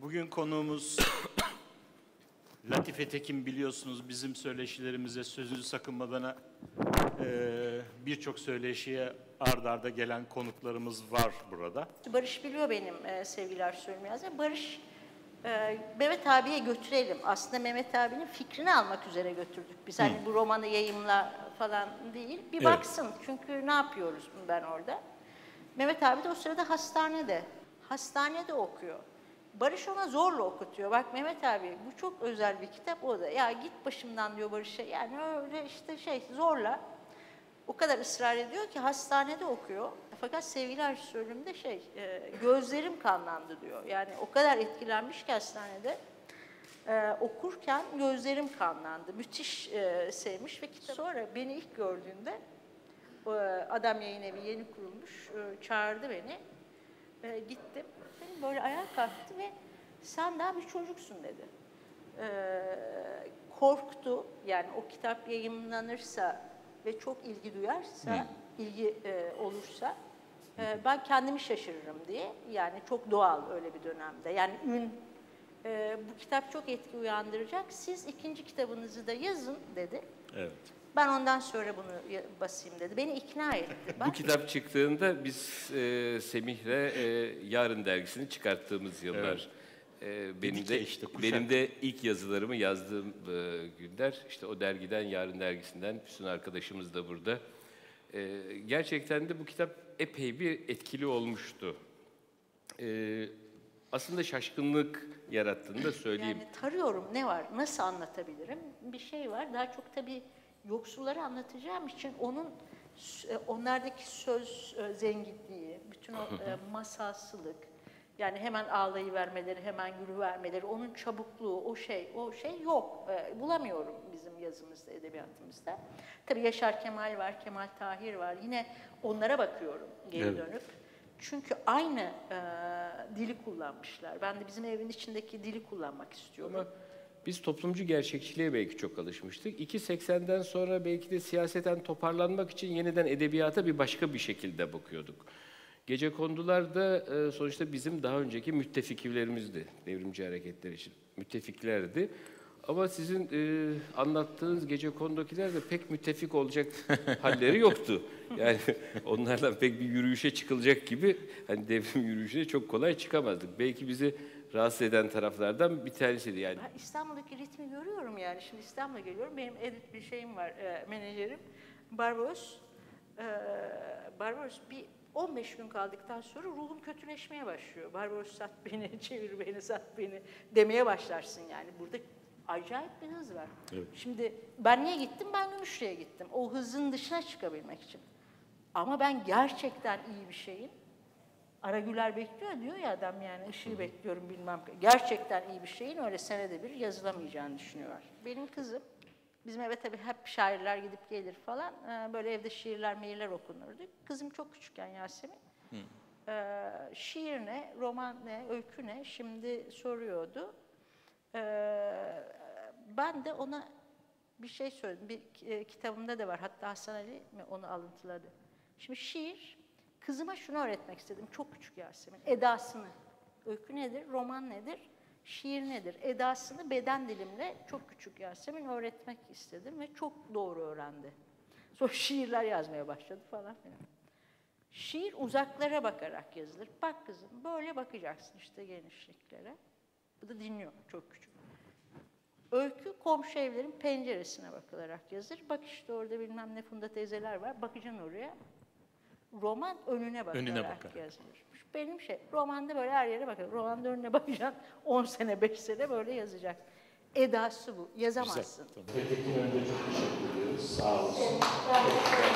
Bugün konuğumuz Latife Tekin, biliyorsunuz bizim söyleşilerimize sözünü sakınmadan birçok söyleşiye ard arda gelen konuklarımız var burada. Barış biliyor benim sevgili Arzu Ölmez'e. Barış, Mehmet abiye götürelim. Aslında Mehmet abinin fikrini almak üzere götürdük. Biz hani bu romanı yayımla falan değil. Bir baksın. Çünkü ne yapıyoruz ben orada? Mehmet abi de o sırada hastanede. Hastanede okuyor. Barış ona zorla okutuyor. Bak Mehmet abi, bu çok özel bir kitap, o da. Ya git başımdan diyor Barış'a. Yani öyle işte zorla. O kadar ısrar ediyor ki hastanede okuyor. Fakat sevgili Arzu Söylüm'de gözlerim kanlandı diyor. Yani o kadar etkilenmiş ki hastanede okurken gözlerim kanlandı. Müthiş sevmiş ve kitap. Sonra beni ilk gördüğünde Adam Yayın Evi yeni kurulmuş, çağırdı beni. Gittim. Böyle ayağa kalktı ve sen daha bir çocuksun dedi. Korktu. Yani o kitap yayımlanırsa ve çok ilgi duyarsa, ilgi olursa ben kendimi şaşırırım diye. Yani çok doğal öyle bir dönemde. Yani bu kitap çok etki uyandıracak. Siz ikinci kitabınızı da yazın dedi. Evet. Ben ondan sonra bunu basayım dedi. Beni ikna etti. Bu kitap çıktığında biz Semih'le Yarın dergisini çıkarttığımız yıllar. Evet. Benim de ilk yazılarımı yazdığım günler. İşte o dergiden, Yarın dergisinden Füsun arkadaşımız da burada. Gerçekten de bu kitap epey bir etkili olmuştu. Aslında şaşkınlık yarattığını da söyleyeyim. Yani tarıyorum, ne var, nasıl anlatabilirim? Bir şey var, daha çok tabii yoksulları anlatacağım için onlardaki söz zenginliği, bütün o masalsılık, yani hemen ağlayıvermeleri, hemen gülüvermeleri, onun çabukluğu, o şey yok. Bulamıyorum bizim yazımızda, edebiyatımızda. Tabii Yaşar Kemal var, Kemal Tahir var. Yine onlara bakıyorum geri dönüp. Çünkü aynı dili kullanmışlar. Ben de bizim evin içindeki dili kullanmak istiyorum. Ama biz toplumcu gerçekçiliğe belki çok alışmıştık. 2.80'den sonra belki de siyaseten toparlanmak için yeniden edebiyata bir başka bir şekilde bakıyorduk. Gecekondular da sonuçta bizim daha önceki müttefiklerimizdi. Devrimci hareketler için müttefiklerdi. Ama sizin anlattığınız Gecekondu'dakiler de pek müttefik olacak halleri yoktu. Yani onlardan pek bir yürüyüşe çıkılacak gibi, hani devrim yürüyüşüne çok kolay çıkamazdık. Belki bizi rahatsız eden taraflardan bir tanesiydi yani. Ben İstanbul'daki ritmi görüyorum yani. Şimdi İstanbul'a geliyorum. Benim edit bir şeyim var, menajerim. Barbaros bir 15 gün kaldıktan sonra ruhum kötüleşmeye başlıyor. Barbaros sat beni, çevir beni, sat beni demeye başlarsın yani. Burada acayip bir hız var. Evet. Şimdi ben niye gittim? Ben Gümüşlü'ye gittim. O hızın dışına çıkabilmek için. Ama ben gerçekten iyi bir şeyin, Aragüler bekliyor diyor ya adam, yani ışığı bekliyorum bilmem. Gerçekten iyi bir şeyin öyle senede bir yazılamayacağını düşünüyorlar. Benim kızım, bizim eve tabii hep şairler gidip gelir falan. Böyle evde şiirler okunurdu. Kızım çok küçükken Yasemin. Şiir ne, roman ne, öykü ne şimdi soruyordu. Ben de ona bir şey söyledim. Bir kitabımda da var. Hatta Hasan Ali mi onu alıntıladı. Şimdi şiir, kızıma şunu öğretmek istedim. Çok küçük Yasemin. Edasını. Öykü nedir? Roman nedir? Şiir nedir? Edasını beden dilimle çok küçük Yasemin öğretmek istedim ve çok doğru öğrendi. Sonra şiirler yazmaya başladı falan filan. Şiir uzaklara bakarak yazılır. Bak kızım, böyle bakacaksın işte genişliklere. Bu da dinliyor, çok küçük. Öykü komşu evlerin penceresine bakılarak yazılır. Bak işte orada bilmem ne Funda teyzeler var, bakacaksın oraya. Roman önüne bakarak yazılır. Benim romanda böyle her yere bakar. Romanda önüne bakacaksın, 10 sene, 5 sene böyle yazacaksın. Edası bu, yazamazsın. Güzel. Tamam. Tekin önce çok teşekkür ediyoruz. Sağ olsun.